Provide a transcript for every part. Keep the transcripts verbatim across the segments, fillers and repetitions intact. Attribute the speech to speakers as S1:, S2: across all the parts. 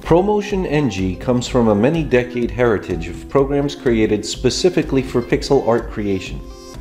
S1: ProMotion N G comes from a many-decade heritage of programs created specifically for pixel art creation.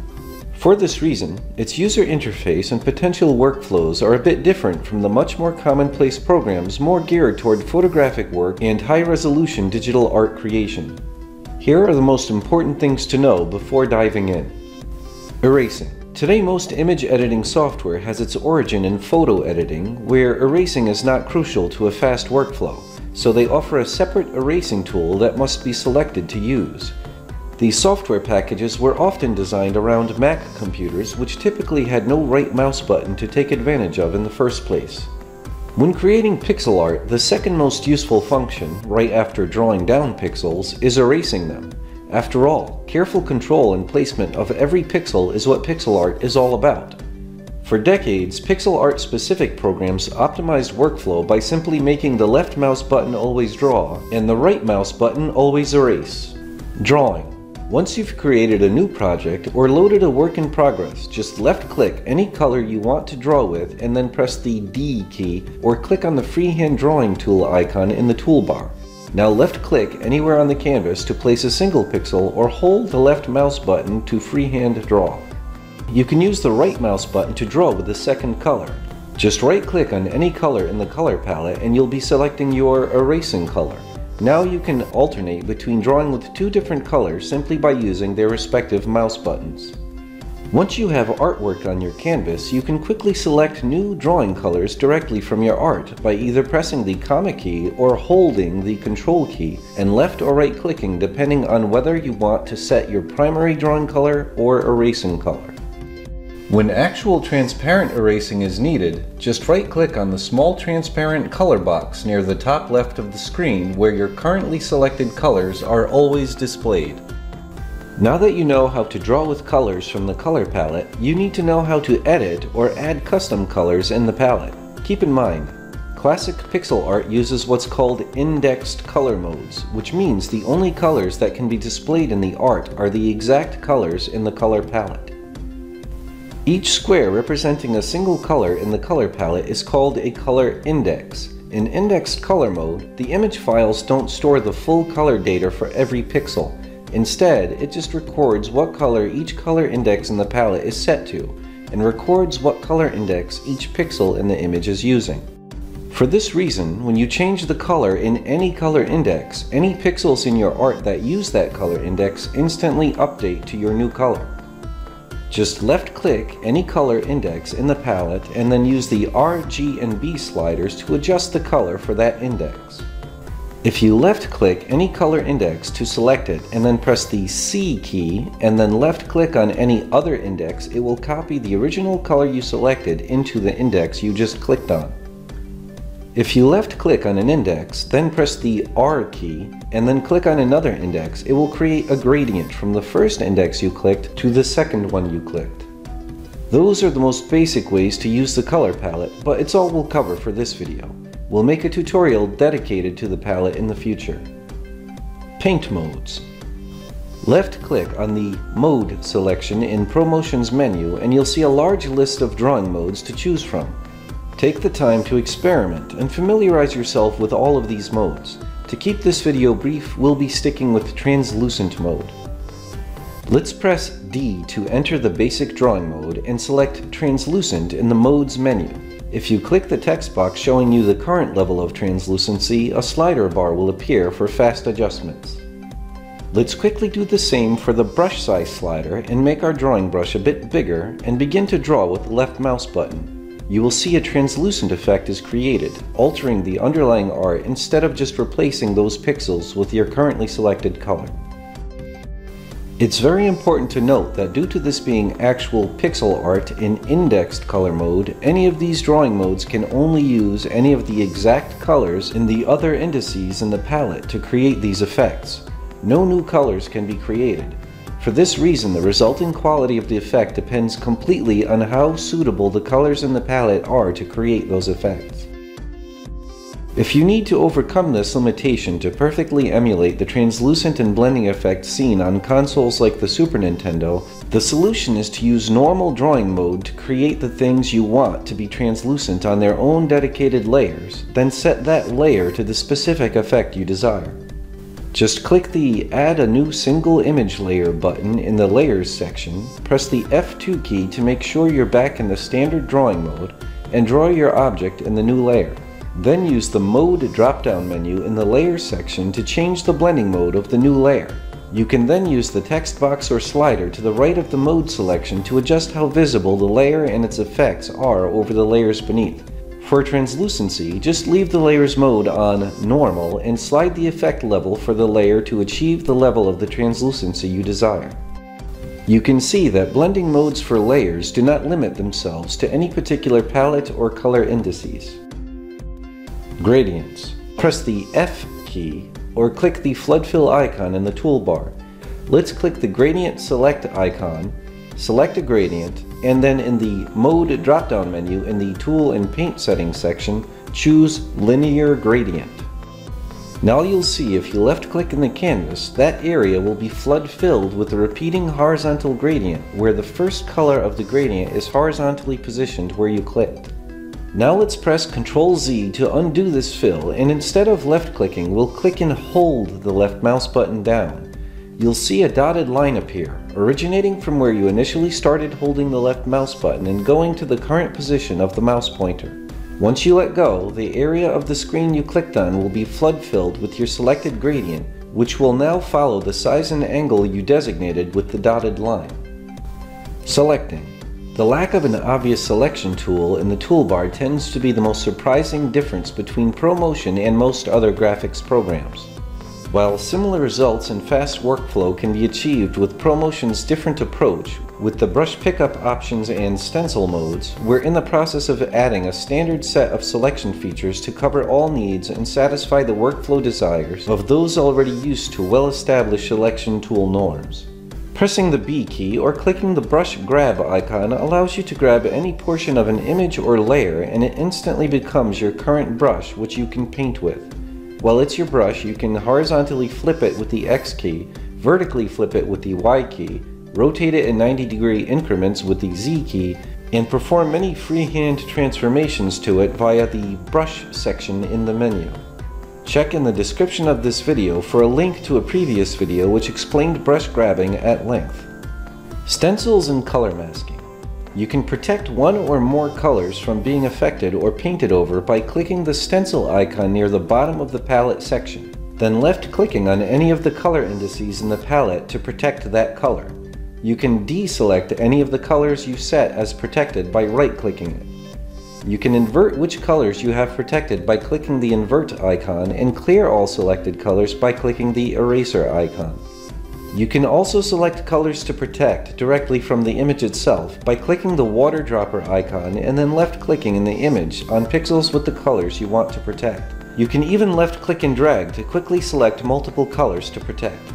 S1: For this reason, its user interface and potential workflows are a bit different from the much more commonplace programs more geared toward photographic work and high-resolution digital art creation. Here are the most important things to know before diving in. Erasing. Today, most image editing software has its origin in photo editing, where erasing is not crucial to a fast workflow, so they offer a separate erasing tool that must be selected to use. These software packages were often designed around Mac computers, which typically had no right mouse button to take advantage of in the first place. When creating pixel art, the second most useful function, right after drawing down pixels, is erasing them. After all, careful control and placement of every pixel is what pixel art is all about. For decades, pixel art specific programs optimized workflow by simply making the left mouse button always draw and the right mouse button always erase. Drawing. Once you've created a new project or loaded a work in progress, just left-click any color you want to draw with and then press the D key or click on the freehand drawing tool icon in the toolbar. Now left-click anywhere on the canvas to place a single pixel or hold the left mouse button to freehand draw. You can use the right mouse button to draw with the second color. Just right-click on any color in the color palette and you'll be selecting your erasing color. Now you can alternate between drawing with two different colors simply by using their respective mouse buttons. Once you have artwork on your canvas, you can quickly select new drawing colors directly from your art by either pressing the comma key or holding the control key and left or right clicking depending on whether you want to set your primary drawing color or erasing color. When actual transparent erasing is needed, just right-click on the small transparent color box near the top left of the screen where your currently selected colors are always displayed. Now that you know how to draw with colors from the color palette, you need to know how to edit or add custom colors in the palette. Keep in mind, classic pixel art uses what's called indexed color modes, which means the only colors that can be displayed in the art are the exact colors in the color palette. Each square representing a single color in the color palette is called a color index. In indexed color mode, the image files don't store the full color data for every pixel. Instead, it just records what color each color index in the palette is set to, and records what color index each pixel in the image is using. For this reason, when you change the color in any color index, any pixels in your art that use that color index instantly update to your new color. Just left-click any color index in the palette and then use the R, G, and B sliders to adjust the color for that index. If you left-click any color index to select it and then press the C key and then left-click on any other index, it will copy the original color you selected into the index you just clicked on. If you left-click on an index, then press the R key, and then click on another index, it will create a gradient from the first index you clicked to the second one you clicked. Those are the most basic ways to use the color palette, but it's all we'll cover for this video. We'll make a tutorial dedicated to the palette in the future. Paint modes. Left-click on the Mode selection in ProMotion's menu and you'll see a large list of drawing modes to choose from. Take the time to experiment and familiarize yourself with all of these modes. To keep this video brief, we'll be sticking with translucent mode. Let's press D to enter the basic drawing mode and select translucent in the modes menu. If you click the text box showing you the current level of translucency, a slider bar will appear for fast adjustments. Let's quickly do the same for the brush size slider and make our drawing brush a bit bigger and begin to draw with the left mouse button. You will see a translucent effect is created, altering the underlying art instead of just replacing those pixels with your currently selected color. It's very important to note that due to this being actual pixel art in indexed color mode, any of these drawing modes can only use any of the exact colors in the other indices in the palette to create these effects. No new colors can be created. For this reason, the resulting quality of the effect depends completely on how suitable the colors in the palette are to create those effects. If you need to overcome this limitation to perfectly emulate the translucent and blending effect seen on consoles like the Super Nintendo, the solution is to use normal drawing mode to create the things you want to be translucent on their own dedicated layers, then set that layer to the specific effect you desire. Just click the Add a New Single Image Layer button in the Layers section, press the F two key to make sure you're back in the standard drawing mode, and draw your object in the new layer. Then use the Mode drop-down menu in the Layers section to change the blending mode of the new layer. You can then use the text box or slider to the right of the mode selection to adjust how visible the layer and its effects are over the layers beneath. For translucency, just leave the layers mode on Normal and slide the effect level for the layer to achieve the level of the translucency you desire. You can see that blending modes for layers do not limit themselves to any particular palette or color indices. Gradients. Press the F key or click the flood fill icon in the toolbar. Let's click the gradient select icon, select a gradient, and then in the mode drop-down menu in the tool and paint settings section, choose linear gradient. Now you'll see if you left click in the canvas, that area will be flood filled with a repeating horizontal gradient where the first color of the gradient is horizontally positioned where you clicked. Now let's press control Z to undo this fill, and instead of left clicking, we'll click and hold the left mouse button down. You'll see a dotted line appear, originating from where you initially started holding the left mouse button and going to the current position of the mouse pointer. Once you let go, the area of the screen you clicked on will be flood filled with your selected gradient, which will now follow the size and angle you designated with the dotted line. Selecting. The lack of an obvious selection tool in the toolbar tends to be the most surprising difference between ProMotion and most other graphics programs. While similar results and fast workflow can be achieved with ProMotion's different approach, with the brush pickup options and stencil modes, we're in the process of adding a standard set of selection features to cover all needs and satisfy the workflow desires of those already used to well-established selection tool norms. Pressing the B key or clicking the brush grab icon allows you to grab any portion of an image or layer, and it instantly becomes your current brush, which you can paint with. While it's your brush, you can horizontally flip it with the X key, vertically flip it with the Y key, rotate it in ninety degree increments with the Z key, and perform many freehand transformations to it via the brush section in the menu. Check in the description of this video for a link to a previous video which explained brush grabbing at length. Stencils and color masking. You can protect one or more colors from being affected or painted over by clicking the stencil icon near the bottom of the palette section, then left clicking on any of the color indices in the palette to protect that color. You can deselect any of the colors you set as protected by right clicking it. You can invert which colors you have protected by clicking the invert icon and clear all selected colors by clicking the eraser icon. You can also select colors to protect directly from the image itself by clicking the water dropper icon and then left clicking in the image on pixels with the colors you want to protect. You can even left click and drag to quickly select multiple colors to protect.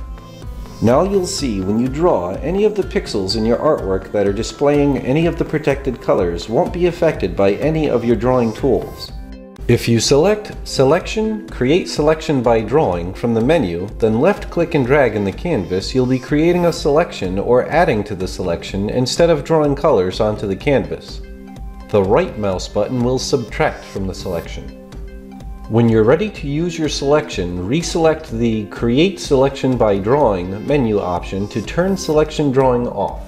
S1: Now you'll see when you draw, any of the pixels in your artwork that are displaying any of the protected colors won't be affected by any of your drawing tools. If you select Selection, Create Selection by Drawing from the menu, then left click and drag in the canvas, you'll be creating a selection or adding to the selection instead of drawing colors onto the canvas. The right mouse button will subtract from the selection. When you're ready to use your selection, reselect the Create Selection by Drawing menu option to turn selection drawing off.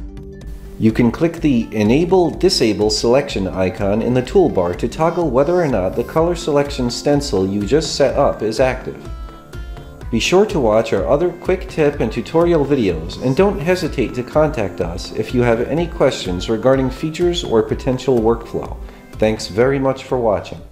S1: You can click the Enable Disable Selection icon in the toolbar to toggle whether or not the color selection stencil you just set up is active. Be sure to watch our other quick tip and tutorial videos, and don't hesitate to contact us if you have any questions regarding features or potential workflow. Thanks very much for watching.